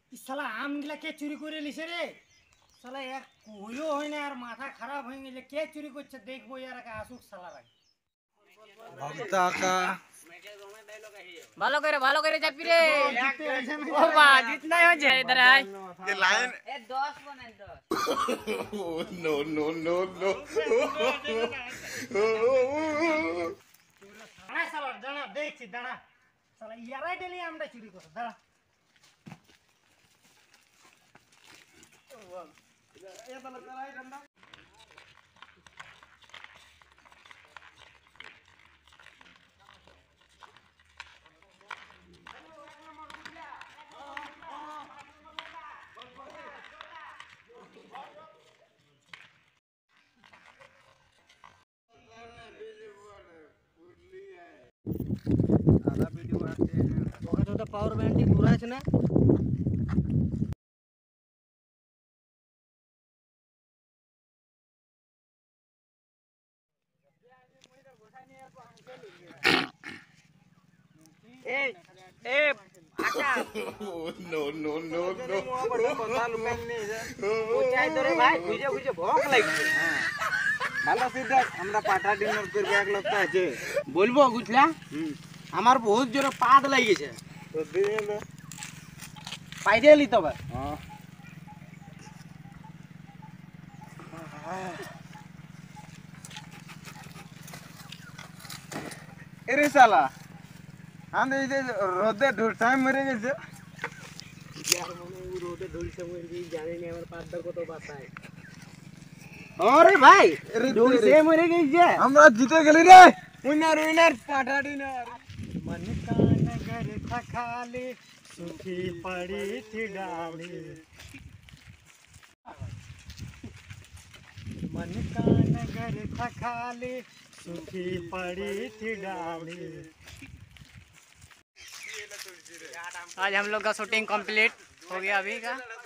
साला आम गिला के चुरी करे लिसे रे साला यार कोयो হয় না আর মাথা খারাপ হয়ে গেলে কে চুরি করছে দেখবো यार का আসুক साला রে भक्ता का ভালো করে চাপি রে ও বা জিতনাই हो जाए इधर आए ये लाइन ए 10 बनाए 10 नो नो नो नो দাঁড়া সালা দাঁড়া দেখছি দাঁড়া সালা ইয়ারাই ডেলি আমরা চুরি করছ দাঁড়া ये तो लगा है डंडा आधा वीडियो आते हैं तो पावर बैंक पूरा है ना ए ए आका नो नो नो नो पता लुमेन नहीं ऊंचाई तो रे भाई खुजे खुजे भोक লাগছে ভালো সিদ্ধা আমরা পাটা ডিনার করবে এক লোকটা আছে বলবো বুঝলা আমার বহুত জোরে পাদ লাগিয়েছে তো দিয়ে নে পাইরে লি তবে হ্যাঁ এরে শালা আমি এই যে রোদে ঢুলটাই মরে গেছে यार মনে রোদে ঢুলছে মরে গই জানি না আমার পাদটা কত বাতায় আরে ভাই ঢুলছে মরে গইছে আমরা জিতে গেলি রে উইনার উইনার পাটা ডিনার मन का नगर था खाली सूखी पड़ी थी डाली मन का नगर था खाली सूखी पड़ी थी डाली आज हम लोग का शूटिंग कंप्लीट हो गया अभी का